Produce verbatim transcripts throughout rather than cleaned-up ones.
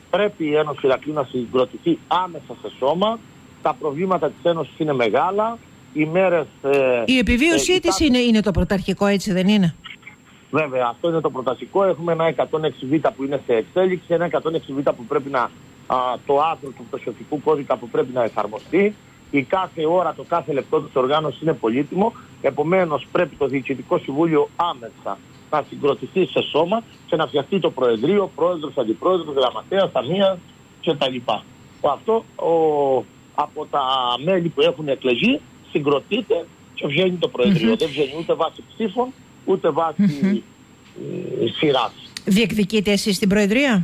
πρέπει η Ένωση Ηρακλείου να συγκροτηθεί άμεσα σε σώμα. Τα προβλήματα της Ένωσης είναι μεγάλα. Οι μέρες, ε, η επιβίωσή ε, της κάθε... είναι, είναι το πρωταρχικό, έτσι δεν είναι? Βέβαια, αυτό είναι το πρωταρχικό. Έχουμε ένα εκατόν έξι β που είναι σε εξέλιξη, ένα εκατόν έξι β που πρέπει να, α, το άρθρο του πτωσιωτικού κώδικα που πρέπει να εφαρμοστεί. Η κάθε ώρα, το κάθε λεπτό της οργάνωσης είναι πολύτιμο. Επομένως, πρέπει το Διοικητικό Συμβούλιο άμεσα να συγκροτηθεί σε σώμα και να φτιαχτεί το Προεδρείο, Πρόεδρος, Αντιπρόεδρος, Γραμματέας, Ταμεία κτλ. Αυτό ο, από τα μέλη που έχουν εκλεγεί συγκροτείται και βγαίνει το Προεδρείο. Mm-hmm. Δεν βγαίνει ούτε βάσει ψήφων, ούτε βάσει mm-hmm. σειράς. Διεκδικείτε εσείς την Προεδρία?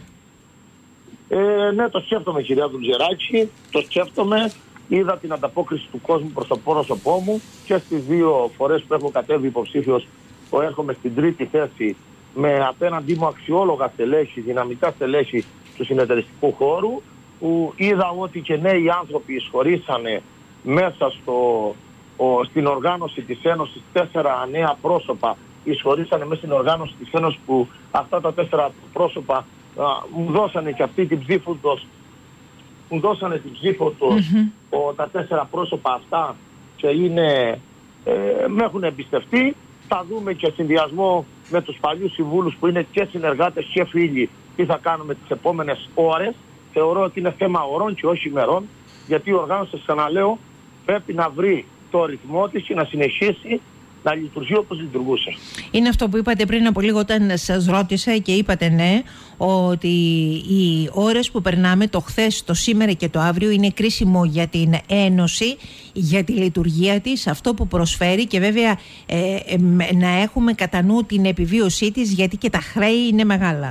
Ε, ναι, το σκέφτομαι, κυρία Δουλγεράκη, το σκέφτομαι. Είδα την ανταπόκριση του κόσμου προς το πρόσωπό μου και στις δύο φορές που έχω κατέβει υποψήφιος, που έρχομαι στην τρίτη θέση με απέναντί μου αξιόλογα στελέχη, δυναμικά στελέχη του συνεταιριστικού χώρου, που είδα ότι και νέοι άνθρωποι εισχωρήσανε μέσα στο, ο, στην οργάνωση της Ένωσης. Τέσσερα νέα πρόσωπα εισχωρήσανε μέσα στην οργάνωση της Ένωσης, που αυτά τα τέσσερα πρόσωπα α, μου δώσανε και αυτή την ψήφο τους, μου δώσανε την ψήφο τους mm-hmm. τα τέσσερα πρόσωπα αυτά και είναι, ε, με έχουν εμπιστευτεί. Θα δούμε και συνδυασμό με τους παλιούς συμβούλους που είναι και συνεργάτες και φίλοι τι θα κάνουμε τις επόμενες ώρες. Θεωρώ ότι είναι θέμα ωρών και όχι ημερών, γιατί η οργάνωση, σας ξαναλέω, πρέπει να βρει το ρυθμό της και να συνεχίσει να λειτουργεί όπως λειτουργούσε. Είναι αυτό που είπατε πριν από λίγο όταν σας ρώτησα και είπατε ναι, ότι οι ώρες που περνάμε, το χθες, το σήμερα και το αύριο, είναι κρίσιμο για την Ένωση, για τη λειτουργία της, αυτό που προσφέρει και βέβαια ε, ε, να έχουμε κατά νου την επιβίωσή της, γιατί και τα χρέη είναι μεγάλα.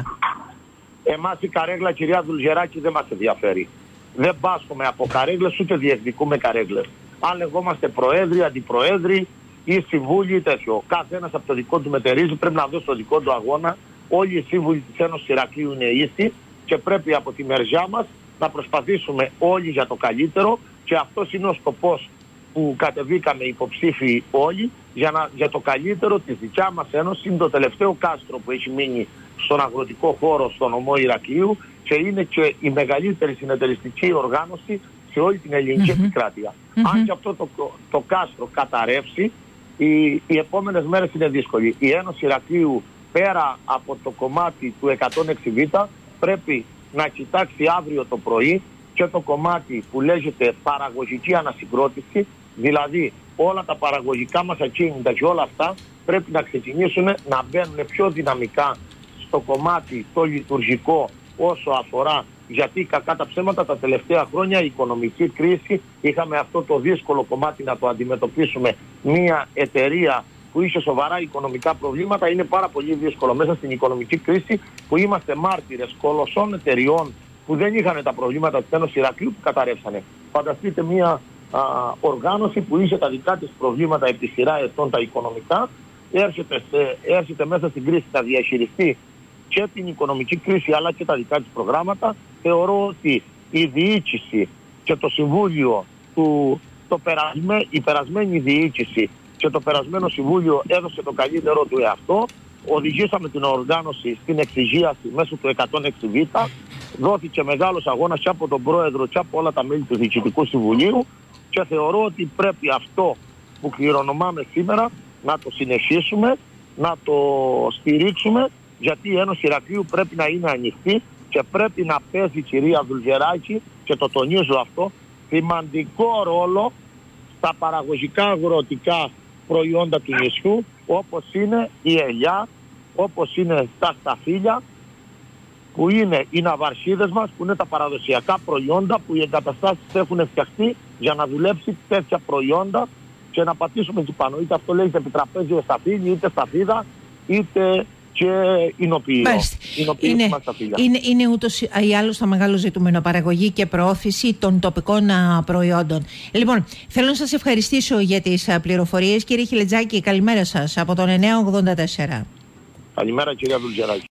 Εμάς η καρέγλα, κυρία Δουλγεράκη, δεν μας ενδιαφέρει. Δεν πάσχουμε από καρέγλες, ούτε διεκδικούμε καρέγλες. Αν λεγόμαστε προέδροι, αντιπροέδροι ή συμβούλοι ή τέτοιο, κάθε ένας από το δικό του μετερίζει, πρέπει να δώσει το δικό του αγώνα. Όλοι οι σύμβουλοι της Ένωσης Ηρακλείου είναι ίσοι και πρέπει από τη μεριά μας να προσπαθήσουμε όλοι για το καλύτερο, και αυτός είναι ο σκοπός που κατεβήκαμε υποψήφιοι όλοι, για, να, για το καλύτερο της δικιά μας Ένωση. Είναι το τελευταίο κάστρο που έχει μείνει στον αγροτικό χώρο στον νομό Ηρακλείου και είναι και η μεγαλύτερη συνεταιριστική οργάνωση σε όλη την ελληνική mm-hmm. επικράτεια. Mm-hmm. Αν και αυτό το, το κάστρο καταρρεύσει, οι, οι επόμενες μέρες είναι δύσκολοι. Η Ένωση Ηρακλείου, πέρα από το κομμάτι του εκατόν έξι β, πρέπει να κοιτάξει αύριο το πρωί και το κομμάτι που λέγεται παραγωγική ανασυγκρότηση, δηλαδή όλα τα παραγωγικά μας ακίνητα και όλα αυτά πρέπει να ξεκινήσουν να μπαίνουν πιο δυναμικά στο κομμάτι το λειτουργικό όσο αφορά, γιατί κακά τα ψέματα τα τελευταία χρόνια η οικονομική κρίση, είχαμε αυτό το δύσκολο κομμάτι να το αντιμετωπίσουμε. Μια εταιρεία που είχε σοβαρά οικονομικά προβλήματα, είναι πάρα πολύ δύσκολο μέσα στην οικονομική κρίση που είμαστε μάρτυρες κολοσσών εταιριών που δεν είχαν τα προβλήματα της Ένωσης Ηρακλείου που καταρρεύσανε. Φανταστείτε μια α, οργάνωση που είχε τα δικά της προβλήματα επί σειρά ετών τα οικονομικά, έρχεται, σε, έρχεται μέσα στην κρίση να διαχειριστεί και την οικονομική κρίση αλλά και τα δικά της προγράμματα. Θεωρώ ότι η διοίκηση και το Συμβούλιο, του, το περασμέ, η περασμένη διοίκηση και το περασμένο Συμβούλιο έδωσε το καλύτερο του εαυτό. Οδηγήσαμε την οργάνωση στην εξυγίαση μέσω του εκατόν έξι β. Δόθηκε μεγάλος αγώνας και από τον Πρόεδρο και από όλα τα μέλη του Διοικητικού Συμβουλίου και θεωρώ ότι πρέπει αυτό που κληρονομάμε σήμερα να το συνεχίσουμε, να το στηρίξουμε, γιατί η Ένωση Ηρακλείου πρέπει να είναι ανοιχτή και πρέπει να παίζει, κυρία Δουλγεράκη, και το τονίζω αυτό, σημαντικό ρόλο στα παραγωγικά αγροτικά προϊόντα του νησιού, όπως είναι η ελιά, όπως είναι τα σταφύλια, που είναι οι ναυαρχίδες μας, που είναι τα παραδοσιακά προϊόντα που οι εγκαταστάσεις έχουν φτιαχτεί για να δουλέψει τέτοια προϊόντα και να πατήσουμε εκεί πάνω. Είτε αυτό λέγεται επιτραπέζιο σταφύλι, είτε σταφίδα, είτε και εινοποιείο. Είναι, είναι, είναι ούτως ή άλλως το μεγάλο ζητούμενο, παραγωγή και προώθηση των τοπικών α, προϊόντων. Λοιπόν, θέλω να σας ευχαριστήσω για τις α, πληροφορίες. Κύριε Χιλετζάκη, καλημέρα σας από τον εννιά ογδόντα τέσσερα. Καλημέρα, κυρία Δουλγεράκη.